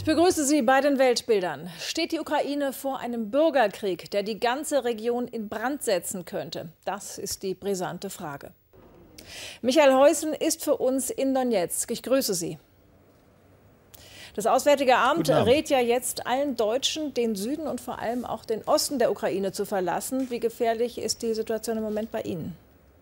Ich begrüße Sie bei den Weltbildern. Steht die Ukraine vor einem Bürgerkrieg, der die ganze Region in Brand setzen könnte? Das ist die brisante Frage. Michael Heusen ist für uns in Donezk. Ich grüße Sie. Das Auswärtige Amt rät ja jetzt allen Deutschen, den Süden und vor allem auch den Osten der Ukraine zu verlassen. Wie gefährlich ist die Situation im Moment bei Ihnen?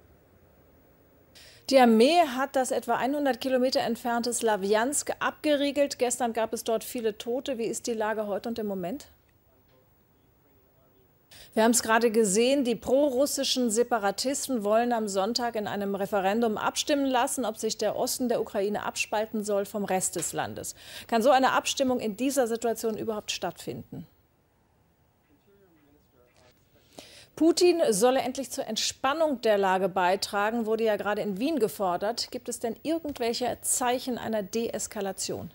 Die Armee hat das etwa 100 Kilometer entfernte Slawjansk abgeriegelt. Gestern gab es dort viele Tote. Wie ist die Lage heute und im Moment? Wir haben es gerade gesehen, die prorussischen Separatisten wollen am Sonntag in einem Referendum abstimmen lassen, ob sich der Osten der Ukraine abspalten soll vom Rest des Landes. Kann so eine Abstimmung in dieser Situation überhaupt stattfinden? Putin solle endlich zur Entspannung der Lage beitragen, wurde ja gerade in Wien gefordert. Gibt es denn irgendwelche Zeichen einer Deeskalation?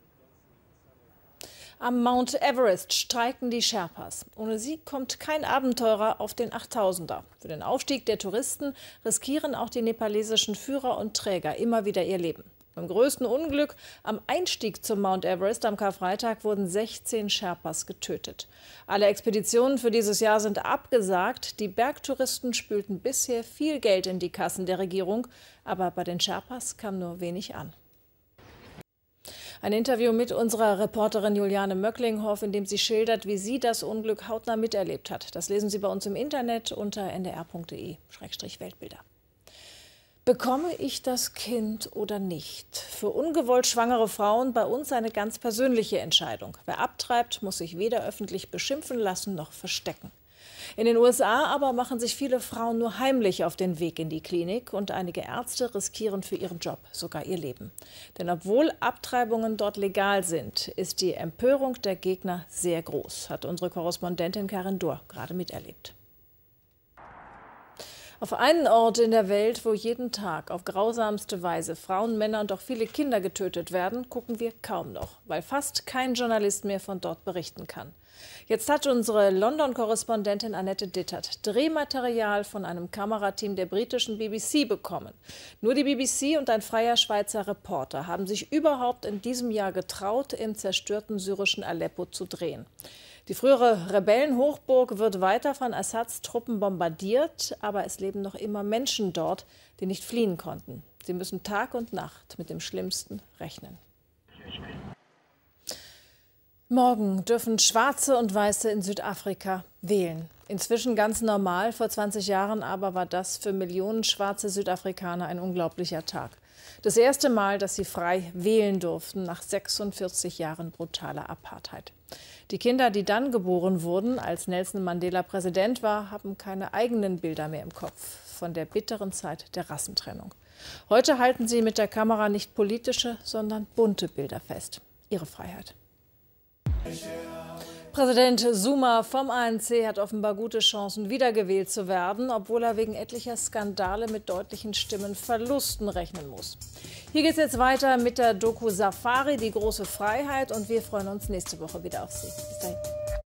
Am Mount Everest streiken die Sherpas. Ohne sie kommt kein Abenteurer auf den 8000er. Für den Aufstieg der Touristen riskieren auch die nepalesischen Führer und Träger immer wieder ihr Leben. Beim größten Unglück am Einstieg zum Mount Everest am Karfreitag wurden 16 Sherpas getötet. Alle Expeditionen für dieses Jahr sind abgesagt. Die Bergtouristen spülten bisher viel Geld in die Kassen der Regierung, aber bei den Sherpas kam nur wenig an. Ein Interview mit unserer Reporterin Juliane Möcklinghoff, in dem sie schildert, wie sie das Unglück hautnah miterlebt hat. Das lesen Sie bei uns im Internet unter ndr.de/Weltbilder. Bekomme ich das Kind oder nicht? Für ungewollt schwangere Frauen bei uns eine ganz persönliche Entscheidung. Wer abtreibt, muss sich weder öffentlich beschimpfen lassen noch verstecken. In den USA aber machen sich viele Frauen nur heimlich auf den Weg in die Klinik und einige Ärzte riskieren für ihren Job sogar ihr Leben. Denn obwohl Abtreibungen dort legal sind, ist die Empörung der Gegner sehr groß, hat unsere Korrespondentin Karin Dohr gerade miterlebt. Auf einen Ort in der Welt, wo jeden Tag auf grausamste Weise Frauen, Männer und auch viele Kinder getötet werden, gucken wir kaum noch, weil fast kein Journalist mehr von dort berichten kann. Jetzt hat unsere London-Korrespondentin Annette Dittert Drehmaterial von einem Kamerateam der britischen BBC bekommen. Nur die BBC und ein freier Schweizer Reporter haben sich überhaupt in diesem Jahr getraut, im zerstörten syrischen Aleppo zu drehen. Die frühere Rebellenhochburg wird weiter von Assads Truppen bombardiert, aber es leben noch immer Menschen dort, die nicht fliehen konnten. Sie müssen Tag und Nacht mit dem Schlimmsten rechnen. Morgen dürfen Schwarze und Weiße in Südafrika wählen. Inzwischen ganz normal, vor 20 Jahren aber war das für Millionen schwarze Südafrikaner ein unglaublicher Tag. Das erste Mal, dass sie frei wählen durften, nach 46 Jahren brutaler Apartheid. Die Kinder, die dann geboren wurden, als Nelson Mandela Präsident war, haben keine eigenen Bilder mehr im Kopf von der bitteren Zeit der Rassentrennung. Heute halten sie mit der Kamera nicht politische, sondern bunte Bilder fest. Ihre Freiheit. Präsident Zuma vom ANC hat offenbar gute Chancen, wiedergewählt zu werden, obwohl er wegen etlicher Skandale mit deutlichen Stimmenverlusten rechnen muss. Hier geht es jetzt weiter mit der Doku Safari, die große Freiheit, und wir freuen uns nächste Woche wieder auf Sie. Bis dahin.